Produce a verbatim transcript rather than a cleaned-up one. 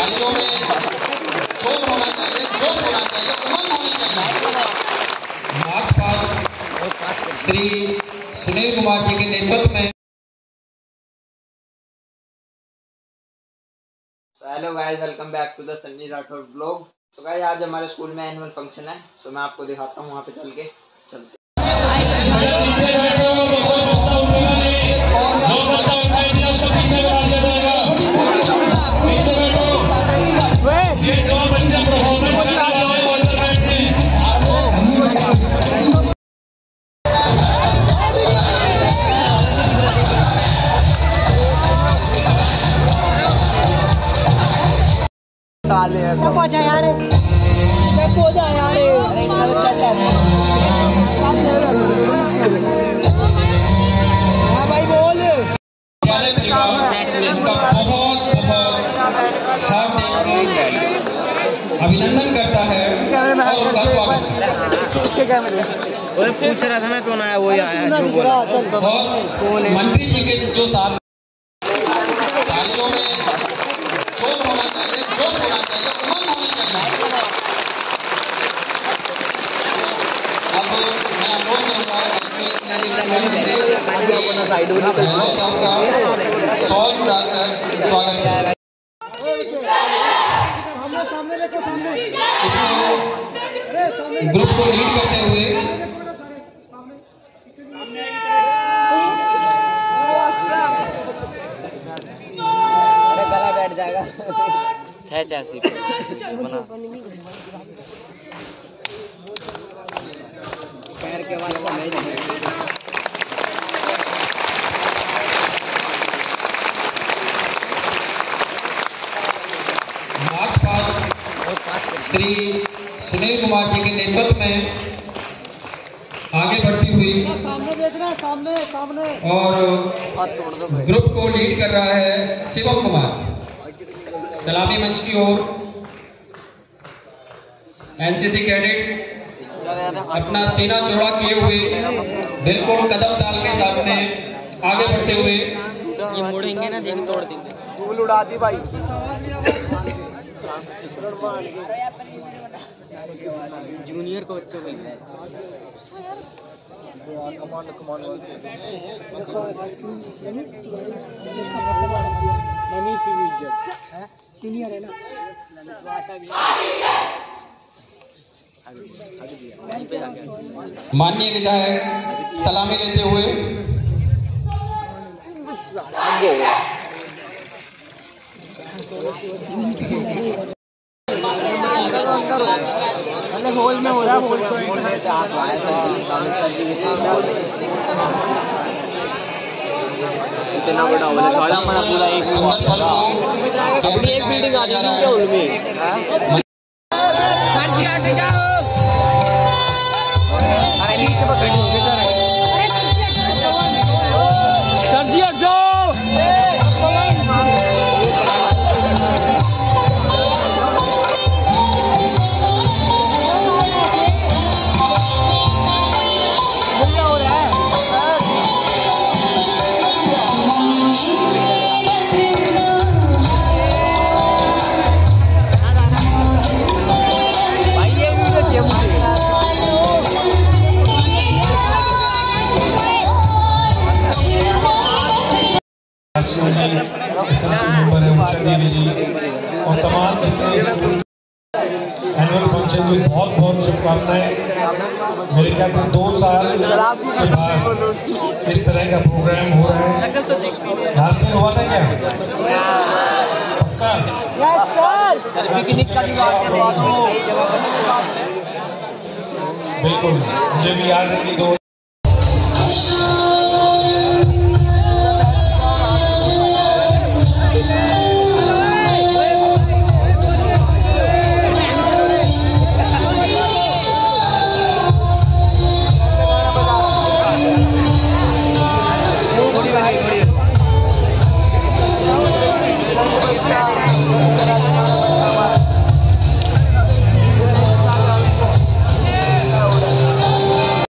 तालियों में जोश होना चाहिए, जोश होना चाहिए, उमंग होनी चाहिए। मार्च पास्ट श्री सुनील कुमार जी के नेतृत्व में। Hello guys, welcome back to the Sunny Rathore blog. तो गाइस आज हमारे स्कूल में एनुअल फंक्शन है, तो मैं आपको दिखाता हूँ वहाँ पे चल के चलते। चुप हो जा यार, चुप हो जा यार। अरे इतना तो चल रहा है। हाँ भाई बोल। इनका बहुत बहुत हार्दिक अभिनंदन करता है और उनका स्वागत। उसके कैमरे वो पूछ रहा था मैं कौन आया, वही आया जो बोला। और मंत्री जी के जो साथ तालियों में जोश होना चाहिए, जोश होना चाहिए, उमंग होनी चाहिए। अब मैं अनुरोध करूंगा साहब का सॉल उड़ाकर स्वागत करें। ग्रुप को लीड करते हुए बैठ जाएगा पैर के बाद मार्च पास्ट श्री सुनील कुमार जी के नेतृत्व में आगे बढ़ती हुई सामने देखना, सामने सामने और ग्रुप को लीड कर रहा है शिवम कुमार। सलामी मंच की ओर एनसीसी कैडेट्स अपना सीना चौड़ा किए हुए बिल्कुल कदम ताल के साथ में आगे बढ़ते हुए ये मोड़ेंगे ना, देख तोड़ देंगे। धूल उड़ा दी भाई। जूनियर को बच्चों को कमान कमान सीनियर है ना। माननीय विधायक सलामी लेते हुए हॉल में हो रहा इतना बड़ा हॉल है, सारा हमारा पूरा एक अभी एक बिल्डिंग आ जा रहा है हॉल में। सर जी हट जाओ। अरे नीचे पकड़ लोगे सर। सर जी हट जाओ। और तमाम एनुअल फंक्शन की बहुत बहुत शुभकामनाएं। मेरे ख्याल से दो साल के बाद इस तरह का प्रोग्राम हो रहा है। लास्ट टाइम हुआ था क्या? पक्का? पिकनिक का बिल्कुल, मुझे भी याद है कि दो